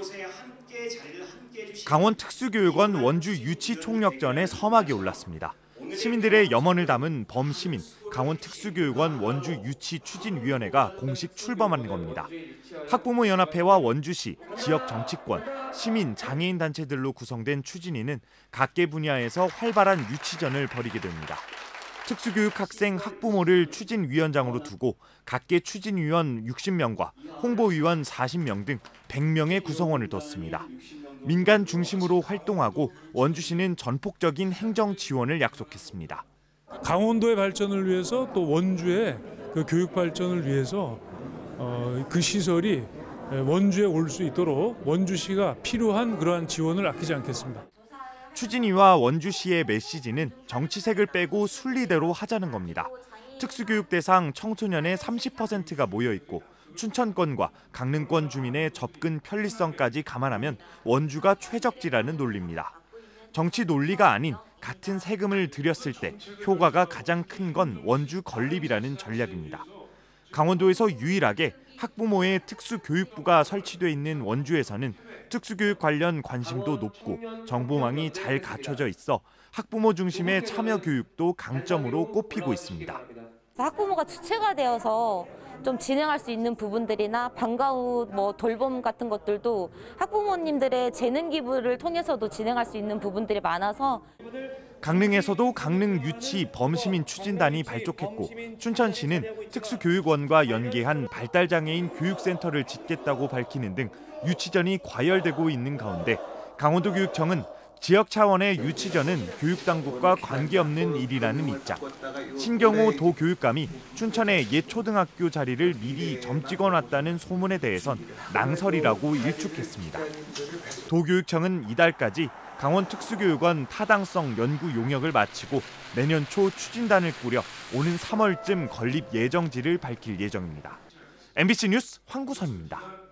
강원 특수교육원 원주 유치 총력전에 서막이 올랐습니다. 시민들의 염원을 담은 범시민 강원 특수교육원 원주 유치 추진위원회가 공식 출범한 겁니다. 학부모 연합회와 원주시, 지역 정치권, 시민, 장애인 단체들로 구성된 추진위는 각계 분야에서 활발한 유치전을 벌이게 됩니다. 특수교육 학생 학부모를 추진위원장으로 두고 각계 추진위원 60명과 홍보위원 40명 등 100명의 구성원을 뒀습니다. 민간 중심으로 활동하고 원주시는 전폭적인 행정 지원을 약속했습니다. 강원도의 발전을 위해서 또 원주의 그 교육 발전을 위해서 그 시설이 원주에 올 수 있도록 원주시가 필요한 그러한 지원을 아끼지 않겠습니다. 추진위와 원주시의 메시지는 정치색을 빼고 순리대로 하자는 겁니다. 특수교육 대상 청소년의 30%가 모여 있고 춘천권과 강릉권 주민의 접근 편리성까지 감안하면 원주가 최적지라는 논리입니다. 정치 논리가 아닌 같은 세금을 들였을 때 효과가 가장 큰 건 원주 건립이라는 전략입니다. 강원도에서 유일하게 학부모의 특수교육부가 설치돼 있는 원주에서는 특수교육 관련 관심도 높고 정보망이 잘 갖춰져 있어 학부모 중심의 참여 교육도 강점으로 꼽히고 있습니다. 학부모가 주체가 되어서 좀 진행할 수 있는 부분들이나 방과 후 돌봄 같은 것들도 학부모님들의 재능 기부를 통해서도 진행할 수 있는 부분들이 많아서 강릉에서도 강릉 유치 범시민 추진단이 발족했고 춘천시는 특수교육원과 연계한 발달장애인 교육센터를 짓겠다고 밝히는 등 유치전이 과열되고 있는 가운데 강원도교육청은 지역 차원의 유치전은 교육당국과 관계없는 일이라는 입장. 신경호 도교육감이 춘천의 옛 초등학교 자리를 미리 점 찍어놨다는 소문에 대해선 낭설이라고 일축했습니다. 도교육청은 이달까지 강원 특수교육원 타당성 연구 용역을 마치고 내년 초 추진단을 꾸려 오는 3월쯤 건립 예정지를 밝힐 예정입니다. MBC 뉴스 황구선입니다.